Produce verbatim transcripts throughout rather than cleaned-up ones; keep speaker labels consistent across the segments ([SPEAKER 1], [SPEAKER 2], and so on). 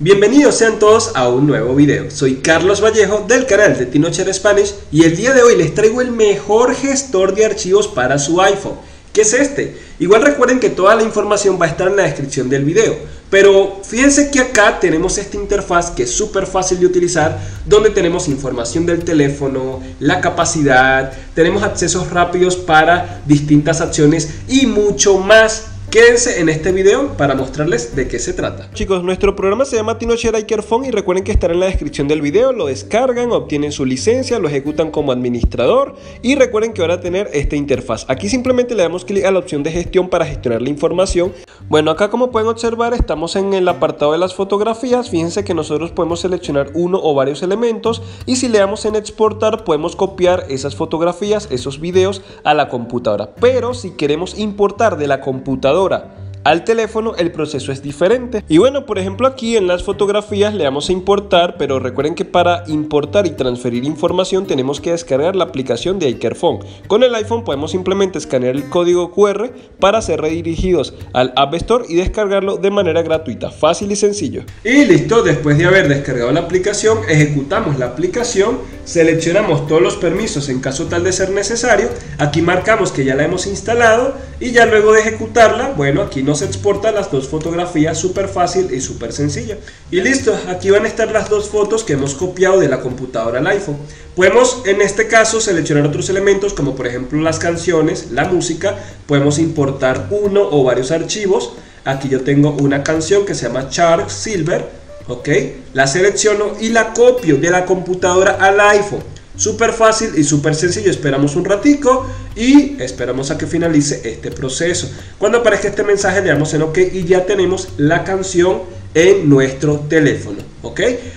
[SPEAKER 1] Bienvenidos sean todos a un nuevo video. Soy Carlos Vallejo del canal de Tinocher Spanish y el día de hoy les traigo el mejor gestor de archivos para su iPhone. ¿Qué es este? Igual recuerden que toda la información va a estar en la descripción del video, pero fíjense que acá tenemos esta interfaz que es súper fácil de utilizar, donde tenemos información del teléfono, la capacidad, tenemos accesos rápidos para distintas acciones y mucho más. Quédense en este video para mostrarles de qué se trata. Chicos, nuestro programa se llama Tinocher iCareFone y recuerden que estará en la descripción del video. Lo descargan, obtienen su licencia, lo ejecutan como administrador y recuerden que van a tener esta interfaz. Aquí simplemente le damos clic a la opción de gestión para gestionar la información. Bueno, acá como pueden observar estamos en el apartado de las fotografías. Fíjense que nosotros podemos seleccionar uno o varios elementos y si le damos en exportar podemos copiar esas fotografías, esos videos a la computadora. Pero si queremos importar de la computadora al teléfono, el proceso es diferente. Y bueno, por ejemplo aquí en las fotografías le damos a importar, pero recuerden que para importar y transferir información tenemos que descargar la aplicación de iCareFone. Con el iPhone podemos simplemente escanear el código cu erre para ser redirigidos al App Store y descargarlo de manera gratuita, fácil y sencillo. Y listo, después de haber descargado la aplicación, ejecutamos la aplicación, seleccionamos todos los permisos en caso tal de ser necesario, aquí marcamos que ya la hemos instalado y ya luego de ejecutarla, bueno, aquí nos exporta las dos fotografías súper fácil y súper sencilla. Y listo, aquí van a estar las dos fotos que hemos copiado de la computadora al iPhone. Podemos en este caso seleccionar otros elementos como por ejemplo las canciones, la música, podemos importar uno o varios archivos. Aquí yo tengo una canción que se llama Shark Silver, ok, la selecciono y la copio de la computadora al iPhone. Súper fácil y súper sencillo. Esperamos un ratico y esperamos a que finalice este proceso. Cuando aparezca este mensaje le damos en OK y ya tenemos la canción en nuestro teléfono, ¿ok?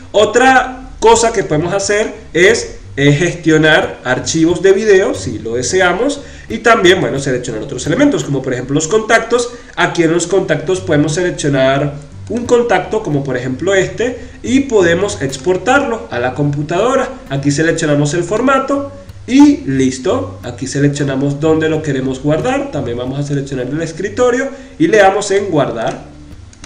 [SPEAKER 1] Otra cosa que podemos hacer es eh, gestionar archivos de video si lo deseamos y también, bueno, seleccionar otros elementos como por ejemplo los contactos. Aquí en los contactos podemos seleccionar un contacto como por ejemplo este y podemos exportarlo a la computadora. Aquí seleccionamos el formato y listo, aquí seleccionamos dónde lo queremos guardar. También vamos a seleccionar el escritorio y le damos en guardar.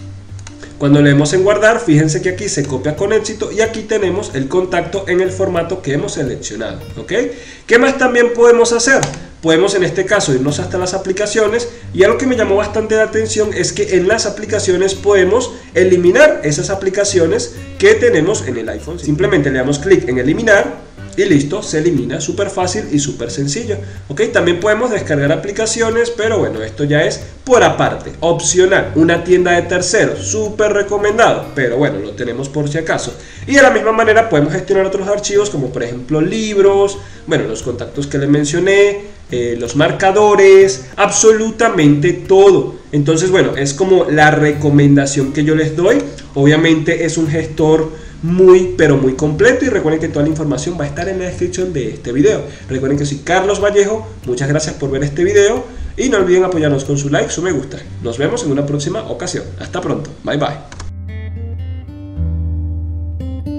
[SPEAKER 1] Cuando le demos en guardar, fíjense que aquí se copia con éxito y aquí tenemos el contacto en el formato que hemos seleccionado, ¿ok? ¿Qué más también podemos hacer? Podemos en este caso irnos hasta las aplicaciones y algo que me llamó bastante la atención es que en las aplicaciones podemos eliminar esas aplicaciones que tenemos en el iPhone. Simplemente le damos clic en eliminar y listo, se elimina, súper fácil y súper sencillo. Ok, también podemos descargar aplicaciones, pero bueno, esto ya es por aparte, opcional. Una tienda de terceros, súper recomendado, pero bueno, lo tenemos por si acaso. Y de la misma manera podemos gestionar otros archivos como por ejemplo libros, bueno, los contactos que les mencioné, eh, los marcadores, absolutamente todo. Entonces bueno, es como la recomendación que yo les doy. Obviamente es un gestor muy pero muy completo y recuerden que toda la información va a estar en la descripción de este video. Recuerden que soy Carlos Vallejo, muchas gracias por ver este video y no olviden apoyarnos con su like, su me gusta. Nos vemos en una próxima ocasión. Hasta pronto, bye bye.